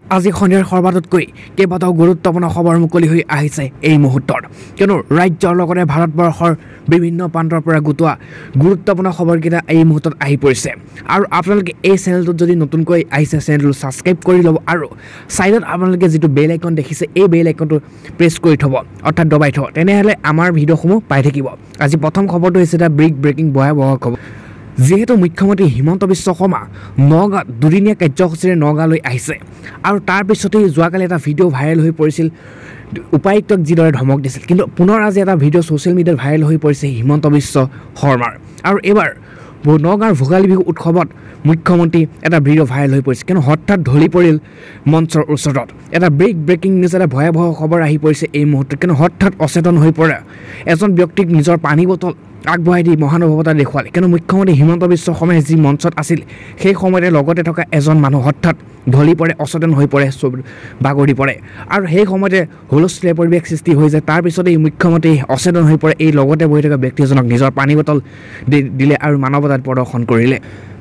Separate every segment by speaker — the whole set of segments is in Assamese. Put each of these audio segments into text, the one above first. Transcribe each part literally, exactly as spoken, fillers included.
Speaker 1: আজি সন্ধিয়াৰ সৰ্বাততকৈ কেইবাটাও গুৰুত্বপূৰ্ণ খবৰ মুকলি হৈ আহিছে এই মুহূৰ্তত কিয়নো ৰাজ্যৰ লগতে ভাৰতবৰ্ষৰ বিভিন্ন প্ৰান্তৰ পৰা গোটোৱা গুৰুত্বপূৰ্ণ খবৰকেইটা এই মুহূৰ্তত আহি পৰিছে আৰু আপোনালোকে এই চেনেলটোত যদি নতুনকৈ আহিছে চেনেলটো ছাবস্ক্ৰাইব কৰি ল'ব আৰু ছাইডত আপোনালোকে যিটো বেল আইকন দেখিছে এই বেল আইকনটো প্ৰেছ কৰি থ'ব অৰ্থাৎ দবাই থ'ব তেনেহ'লে আমাৰ ভিডিঅ'সমূহ পাই থাকিব আজি প্ৰথম খবৰটো হৈছে এটা ব্ৰেক ব্ৰেকিং ভয়াৱহ খবৰ যেহেতু মুখ্যমন্ত্ৰী হিমন্ত বিশ্ব শৰ্মা নগাঁৱত দুদিনীয়া কাৰ্যসূচীৰে নগাঁৱলৈ আহিছে আৰু তাৰ পিছতেই যোৱাকালি এটা ভিডিঅ' ভাইৰেল হৈ পৰিছিল উপায়ুক্তক যিদৰে ধমক দিছিল কিন্তু পুনৰ আজি এটা ভিডিঅ' ছ'চিয়েল মিডিয়াত ভাইৰেল হৈ পৰিছে হিমন্ত বিশ্ব শৰ্মাৰ আৰু এইবাৰ নগাঁৱৰ ভোগালী বিহু উৎসৱত মুখ্যমন্ত্ৰী এটা ভিডিঅ' ভাইৰেল হৈ পৰিছে কিন্তু হঠাৎ ঢলি পৰিল মঞ্চৰ ওচৰত এটা ব্ৰেক ব্ৰেকিং নিউজ এটা ভয়াৱহ খবৰ আহি পৰিছে এই মুহূৰ্তত কিন্তু হঠাৎ অচেতন হৈ পৰে এজন ব্যক্তিক নিজৰ পানী বটল আগবঢ়াই দি মহানুভৱতা দেখুৱালে কিন্তু মুখ্যমন্ত্ৰী হিমন্ত বিশ্ব শৰ্মাই যি মঞ্চত আছিল সেই সময়তে লগতে থকা এজন মানুহ হঠাৎ ঢলি পৰে অচেতন হৈ পৰে বাগৰি পৰে আৰু সেই সময়তে হুলস্থুলীয়া পৰিৱেশ সৃষ্টি হৈ যায় তাৰপিছতে এই মুখ্যমন্ত্ৰী অচেতন হৈ পৰে এই লগতে বহি থকা ব্যক্তিজনক নিজৰ পানী বটল দিলে আৰু মানৱতাত প্ৰদৰ্শন কৰিলে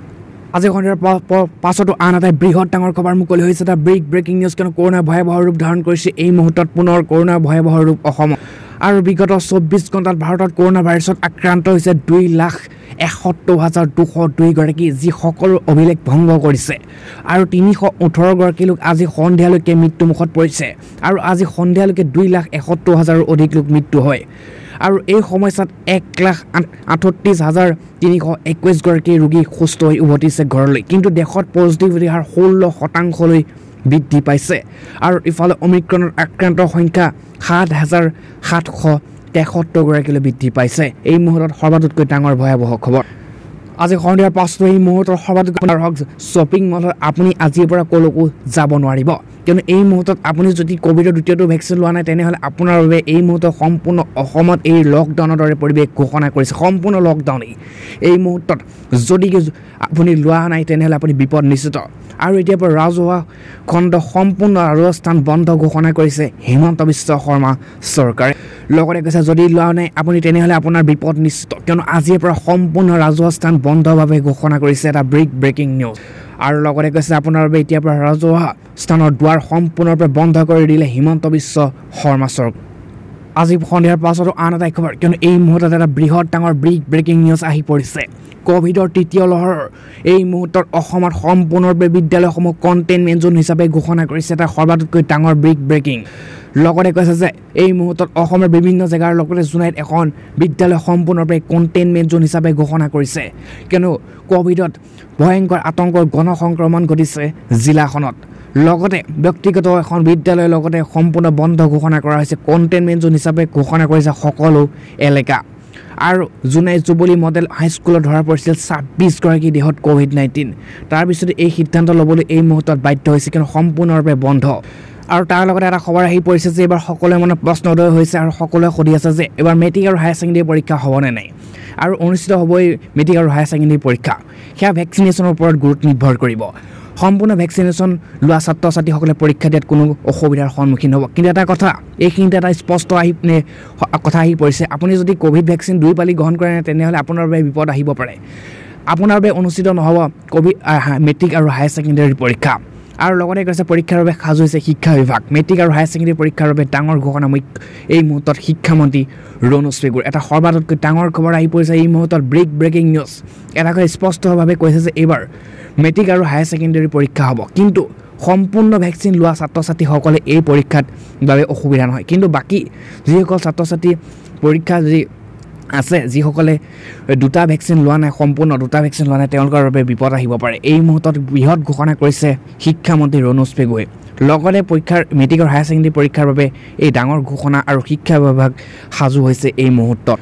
Speaker 1: আজি সন্ধিয়াৰ পাছতো আন এটা বৃহৎ ডাঙৰ খবৰ মুকলি হৈছে এটা ব্ৰেক ব্ৰেকিং নিউজ কিয়নো কৰোণা ভয়াৱহ ৰূপ ধাৰণ কৰিছে এই মুহূৰ্তত পুনৰ কৰোণা ভয়াৱহ ৰূপ অসমত আৰু বিগত চৌব্বিছ ঘণ্টাত ভাৰতত কৰোণা ভাইৰাছত আক্ৰান্ত হৈছে দুই লাখ এসত্তৰ হাজাৰ দুশ দুইগৰাকী যি সকলো অভিলেখ ভংগ কৰিছে আৰু তিনিশ ওঠৰগৰাকী লোক আজি সন্ধিয়ালৈকে মৃত্যুমুখত পৰিছে আৰু আজি সন্ধিয়ালৈকে দুই লাখ এসত্তৰ হাজাৰৰ অধিক লোক মৃত্যু হয় আৰু এই সময়ছোৱাত এক লাখ আঠত্ৰিছ হাজাৰ তিনিশ একৈছগৰাকী ৰোগী সুস্থ হৈ উভতিছে ঘৰলৈ কিন্তু দেশত পজিটিভিটি হাৰ ষোল্ল শতাংশলৈ বৃদ্ধি পাইছে আৰু ইফালে অমিক্ৰণৰ আক্ৰান্তৰ সংখ্যা সাত হাজাৰ সাতশ তেসত্তৰগৰাকীলৈ বৃদ্ধি পাইছে এই মুহূৰ্তত সৰ্বাততকৈ ডাঙৰ ভয়াৱহ খবৰ আজি সন্ধিয়াৰ পাছতো এই মুহূৰ্তৰ সৰ্বাততকৈ হওক শ্বপিং মলত আপুনি আজিৰ পৰা ক'লৈকো যাব নোৱাৰিব কিয়নো এই মুহূৰ্তত আপুনি যদি ক'ভিডৰ দ্বিতীয়টো ভেকচিন লোৱা নাই তেনেহ'লে আপোনাৰ বাবে এই মুহূৰ্তত সম্পূৰ্ণ অসমত এই লকডাউনৰ দৰে পৰিৱেশ ঘোষণা কৰিছে সম্পূৰ্ণ লকডাউনেই এই মুহূৰ্তত যদি আপুনি লোৱা নাই তেনেহ'লে আপুনি বিপদ নিশ্চিত আৰু এতিয়াৰ পৰা ৰাজহুৱা খণ্ড সম্পূৰ্ণ ৰাজহুৱা স্থান বন্ধ ঘোষণা কৰিছে হিমন্ত বিশ্ব শৰ্মা চৰকাৰে লগতে কৈছে যদি লোৱা নাই আপুনি তেনেহ'লে আপোনাৰ বিপদ নিশ্চিত কিয়নো আজিৰ পৰা সম্পূৰ্ণ ৰাজহুৱা স্থান বন্ধভাৱে ঘোষণা কৰিছে এটা ব্ৰেক ব্ৰেকিং নিউজ আৰু লগতে কৈছে আপোনাৰ বাবে এতিয়াৰ পৰা ৰাজহুৱা স্থানৰ দুৱাৰ সম্পূৰ্ণৰূপে বন্ধ কৰি দিলে হিমন্ত বিশ্ব শৰ্মা চৰকাৰ আজি সন্ধিয়াৰ পাছতো আন এটা খবৰ কিয়নো এই মুহূৰ্তত এটা বৃহৎ ডাঙৰ ব্ৰেক ব্ৰেকিং নিউজ আহি পৰিছে ক'ভিডৰ তৃতীয় লহৰৰ এই মুহূৰ্তত অসমত সম্পূৰ্ণৰূপে বিদ্যালয়সমূহ কণ্টেইনমেণ্ট জ'ন হিচাপে ঘোষণা কৰিছে এটা সৰ্বাততকৈ ডাঙৰ ব্ৰেক ব্ৰেকিং লগতে কৈছে যে এই মুহূৰ্তত অসমৰ বিভিন্ন জেগাৰ লগতে জোনাইত এখন বিদ্যালয় সম্পূৰ্ণৰূপে কণ্টেইনমেণ্ট জ'ন হিচাপে ঘোষণা কৰিছে কিয়নো ক'ভিডত ভয়ংকৰ আতংকৰ গণসংক্ৰমণ ঘটিছে জিলাখনত লগতে ব্যক্তিগত এখন বিদ্যালয়ৰ লগতে সম্পূৰ্ণ বন্ধ ঘোষণা কৰা হৈছে কণ্টেইনমেণ্ট জ'ন হিচাপে ঘোষণা কৰিছে সকলো এলেকা আৰু জোনাই জুবলি মডেল হাইস্কুলত ধৰা পৰিছিল ছাব্বিছগৰাকী দেহত ক'ভিড নাইণ্টিন তাৰপিছতে এই সিদ্ধান্ত ল'বলৈ এই মুহূৰ্তত বাধ্য হৈছে কিন্তু সম্পূৰ্ণৰূপে বন্ধ আৰু তাৰ লগতে এটা খবৰ আহি পৰিছে যে এইবাৰ সকলোৱে মানে প্ৰশ্ন উদয় হৈছে আৰু সকলোৱে সুধি আছে যে এইবাৰ মেট্ৰিক আৰু হায়াৰ ছেকেণ্ডেৰী পৰীক্ষা হ'বনে নাই আৰু অনুষ্ঠিত হ'বই মেট্ৰিক আৰু হায়াৰ ছেকেণ্ডেৰী পৰীক্ষা সেয়া ভেকচিনেশ্যনৰ ওপৰত গুৰুত্ব নিৰ্ভৰ কৰিব সম্পূৰ্ণ ভেকচিনেশ্যন লোৱা ছাত্ৰ ছাত্ৰীসকলে পৰীক্ষা দিয়াত কোনো অসুবিধাৰ সন্মুখীন হ'ব কিন্তু এটা কথা এইখিনিতে এটা স্পষ্ট আহি কথা আহি পৰিছে আপুনি যদি ক'ভিড ভেকচিন দুই পালি গ্ৰহণ কৰে নাই তেনেহ'লে আপোনাৰ বাবে বিপদ আহিব পাৰে আপোনাৰ বাবে অনুষ্ঠিত নহ'ব ক'ভিড মেট্ৰিক আৰু হায়াৰ ছেকেণ্ডেৰী পৰীক্ষা আৰু লগতে কৈছে পৰীক্ষাৰ বাবে সাজু হৈছে শিক্ষা বিভাগ মেট্ৰিক আৰু হায়াৰ ছেকেণ্ডেৰী পৰীক্ষাৰ বাবে ডাঙৰ ঘোষণা এই মুহূৰ্তত শিক্ষামন্ত্ৰী ৰণোজ পেগুৰ এটা সৰ্বাততকৈ ডাঙৰ খবৰ আহি পৰিছে এই মুহূৰ্তত ব্ৰেক ব্ৰেকিং নিউজ এটাকৈ স্পষ্টভাৱে কৈছে যে এইবাৰ মেট্ৰিক আৰু হায়াৰ ছেকেণ্ডেৰী পৰীক্ষা হ'ব কিন্তু সম্পূৰ্ণ ভেকচিন লোৱা ছাত্ৰ ছাত্ৰীসকলে এই পৰীক্ষাত বাবে অসুবিধা নহয় কিন্তু বাকী যিসকল ছাত্ৰ ছাত্ৰী পৰীক্ষা যদি আছে যিসকলে দুটা ভেকচিন লোৱা নাই সম্পূৰ্ণ দুটা ভেকচিন লোৱা নাই তেওঁলোকৰ বাবে বিপদ আহিব পাৰে এই মুহূৰ্তত বৃহৎ ঘোষণা কৰিছে শিক্ষামন্ত্ৰী ৰণোজ পেগুৱে লগতে পৰীক্ষাৰ মেট্ৰিক আৰু হায়াৰ ছেকেণ্ডেৰী পৰীক্ষাৰ বাবে এই ডাঙৰ ঘোষণা আৰু শিক্ষা বিভাগ সাজু হৈছে এই মুহূৰ্তত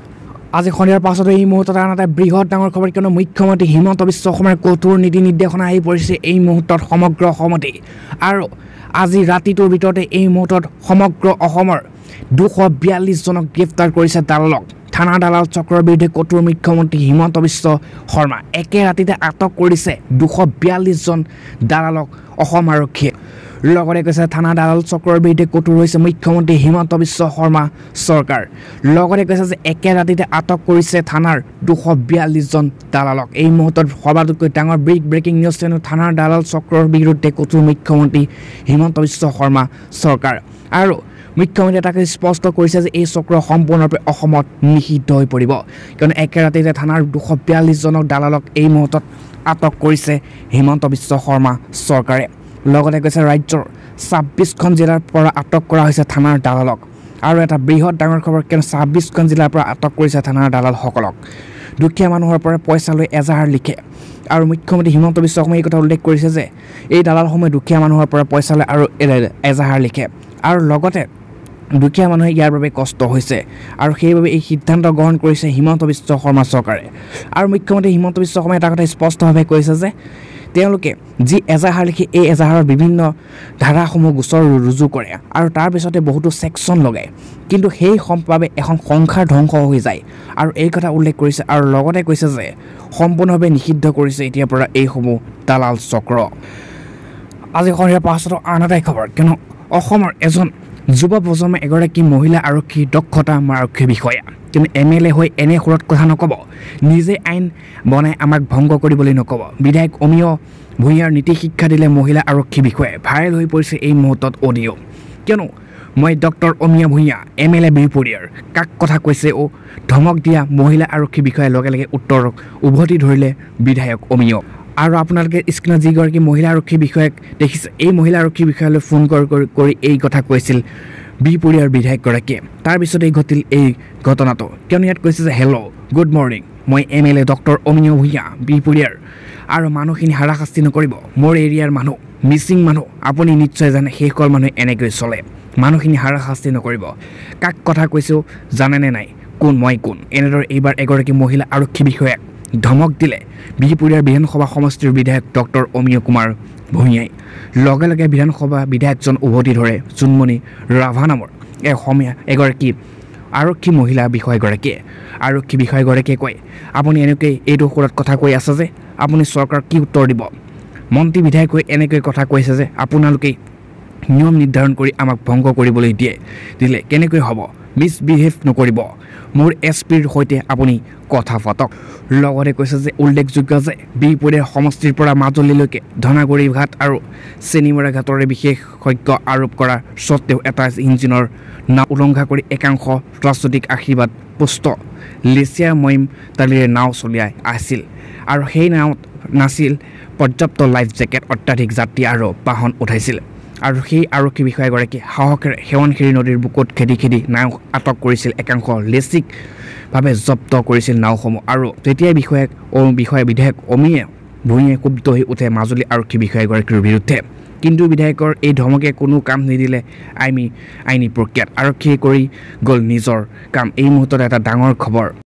Speaker 1: আজি সন্ধিয়াৰ পাছতো এই মুহূৰ্তত আন এটা বৃহৎ ডাঙৰ খবৰ কিয়নো মুখ্যমন্ত্ৰী হিমন্ত বিশ্ব শৰ্মাৰ কঠোৰ নীতি নিৰ্দেশনা আহি পৰিছে এই মুহূৰ্তত সমগ্ৰ অসমতে আৰু আজি ৰাতিটোৰ ভিতৰতে এই মুহূৰ্তত সমগ্ৰ অসমৰ দুশ বিয়াল্লিছজনক গ্ৰেপ্তাৰ কৰিছে দালালক থানা দালাল চক্ৰৰ বিৰুদ্ধে কঠোৰ মুখ্যমন্ত্ৰী হিমন্ত বিশ্ব শৰ্মা একে ৰাতিতে আটক কৰিছে দুশ বিয়াল্লিছজন দালালক অসম আৰক্ষীয়ে লগতে কৈছে থানা দালাল চক্ৰৰ বিৰুদ্ধে কঠোৰ হৈছে মুখ্যমন্ত্ৰী হিমন্ত বিশ্ব শৰ্মা চৰকাৰ লগতে কৈছে যে একে ৰাতিতে আটক কৰিছে থানাৰ দুশ বিয়াল্লিছ জন দালালক এই মুহূৰ্তত সৰ্বাধিককৈ ডাঙৰ ব্ৰেক ব্ৰেকিং নিউজ তেনে থানাৰ দালাল চক্ৰৰ বিৰুদ্ধে কঠোৰ মুখ্যমন্ত্ৰী হিমন্ত বিশ্ব শৰ্মা চৰকাৰ আৰু মুখ্যমন্ত্ৰীয়ে তাকে স্পষ্ট কৰিছে যে এই চক্ৰ সম্পূৰ্ণৰূপে অসমত নিষিদ্ধ হৈ পৰিব কিয়নো একে ৰাতিতে থানাৰ দুশ বিয়াল্লিছ জনক দালালক এই মুহূৰ্তত আটক কৰিছে হিমন্ত বিশ্ব শৰ্মা চৰকাৰে লগতে কৈছে ৰাজ্যৰ ছাব্বিছখন জিলাৰ পৰা আটক কৰা হৈছে থানাৰ দালালক আৰু এটা বৃহৎ ডাঙৰ খবৰ কিয়নো ছাব্বিছখন জিলাৰ পৰা আটক কৰিছে থানাৰ দালালসকলক দুখীয়া মানুহৰ পৰা পইচা লৈ এজাহাৰ লিখে আৰু মুখ্যমন্ত্ৰী হিমন্ত বিশ্ব শৰ্মাই এই কথা উল্লেখ কৰিছে যে এই দালালসমূহে দুখীয়া মানুহৰ পৰা পইচা লয় আৰু এজাহাৰ লিখে আৰু লগতে দুখীয়া মানুহে ইয়াৰ বাবে কষ্ট হৈছে আৰু সেইবাবে এই সিদ্ধান্ত গ্ৰহণ কৰিছে হিমন্ত বিশ্ব শৰ্মা চৰকাৰে আৰু মুখ্যমন্ত্ৰী হিমন্ত বিশ্ব শৰ্মাই এটা কথা স্পষ্টভাৱে কৈছে যে তেওঁলোকে যি এজাহাৰ লিখি এই এজাহাৰৰ বিভিন্ন ধাৰাসমূহ গোচৰ ৰুজু কৰে আৰু তাৰ পিছতে বহুতো ছেকশ্যন লগায় কিন্তু সেই সম্ভাৱে এখন সংসাৰ ধ্বংস হৈ যায় আৰু এই কথা উল্লেখ কৰিছে আৰু লগতে কৈছে যে সম্পূৰ্ণভাৱে নিষিদ্ধ কৰিছে এতিয়াৰ পৰা এইসমূহ দালাল চক্ৰ আজি সন্ধিয়া পাঁচটাত আন এটা খবৰ কিয়নো অসমৰ এজন যুৱ প্ৰজন্মৰ এগৰাকী মহিলা আৰক্ষী দক্ষতা আৰক্ষী বিষয়া কিন্তু এম এল এ হৈ এনে সুৰত কথা নক'ব নিজে আইন বনাই আমাক ভংগ কৰিবলৈ নক'ব বিধায়ক অমীয় ভূঞাৰ নীতি শিক্ষা দিলে মহিলা আৰক্ষী বিষয়াই ভাইৰেল হৈ পৰিছে এই মুহূৰ্তত অডিঅ' কিয়নো মই doctor Amiya Bhuyan M L A বিহপুৰীয়াৰ কাক কথা কৈছে অ' ধমক দিয়া মহিলা আৰক্ষী বিষয়াই লগে লগে উত্তৰক উভতি ধৰিলে বিধায়ক অমীয় আৰু আপোনালোকে স্ক্ৰীণত যিগৰাকী মহিলা আৰক্ষী বিষয়াক দেখিছে এই মহিলা আৰক্ষী বিষয়ালৈ ফোন কৰি এই কথা কৈছিল বিহপুৰীয়াৰ বিধায়কগৰাকীয়ে তাৰপিছতেই ঘটিল এই ঘটনাটো কিয়নো ইয়াত কৈছে যে হেল্ল' গুড মৰ্ণিং মই M L A doctor Amiya Bhuyan বিহপুৰীয়াৰ আৰু মানুহখিনি হাৰাশাস্তি নকৰিব মোৰ এৰিয়াৰ মানুহ মিচিং মানুহ আপুনি নিশ্চয় জানে সেইসকল মানুহে এনেকৈ চলে মানুহখিনি হাৰাশাস্তি নকৰিব কাক কথা কৈছোঁ জানেনে নাই কোন মই কোন এনেদৰে এইবাৰ এগৰাকী মহিলা আৰক্ষী বিষয়াক ধমক দিলে বিহপুৰীয়াৰ বিধানসভা সমষ্টিৰ বিধায়ক ডক্টৰ অমীয় কুমাৰ ভূঞাই লগে লগে বিধানসভা বিধায়কজন উভতি ধৰে জোনমণি ৰাভা নামৰ অসমীয়া এগৰাকী আৰক্ষী মহিলা বিষয়াগৰাকীয়ে আৰক্ষী বিষয়াগৰাকীয়ে কয় আপুনি এনেকৈ এইটো সুৰত কথা কৈ আছে যে আপুনি চৰকাৰক কি উত্তৰ দিব মন্ত্ৰী বিধায়ক হৈ এনেকৈ কথা কৈছে যে আপোনালোকে নিয়ম নিৰ্ধাৰণ কৰি আমাক ভংগ কৰিবলৈ দিয়ে দিলে কেনেকৈ হ'ব মিছবিহেভ নকৰিব মোৰ এছ পিৰ সৈতে আপুনি কথা পাতক লগতে কৈছে যে উল্লেখযোগ্য যে বিহপুৰীয়াৰ সমষ্টিৰ পৰা মাজুলীলৈকে ধনাগুৰি ঘাট আৰু চেনিমৰা ঘাটৰে বিশেষজ্ঞ আৰোপ কৰাৰ স্বত্তেও এটা ইঞ্জিনৰ নাও উলংঘা কৰি একাংশ ৰাজনৈতিক আশীৰ্বাদ পুষ্ট লেচিয়া মহিম তালিৰে নাও চলিয়াই আছিল আৰু সেই নাৱত নাছিল পৰ্যাপ্ত লাইফ জেকেট অত্যাধিক যাত্ৰী আৰু বাহন উঠাইছিল আৰু সেই আৰক্ষী বিষয়াগৰাকী সাহসেৰে সোৱণশিৰি নদীৰ বুকুত খেদি খেদি নাও আটক কৰিছিল একাংশ লেচিকভাৱে জব্দ কৰিছিল নাওসমূহ আৰু তেতিয়াই বিষয়াক বিষয়া বিধায়ক অমীয় ভূঞাই ক্ষুব্ধ হৈ উঠে মাজুলী আৰক্ষী বিষয়াগৰাকীৰ বিৰুদ্ধে কিন্তু বিধায়কৰ এই ধমকে কোনো কাম নিদিলে আইনী আইনী প্ৰক্ৰিয়াত আৰক্ষীয়ে কৰি গ'ল নিজৰ কাম এই মুহূৰ্তত এটা ডাঙৰ খবৰ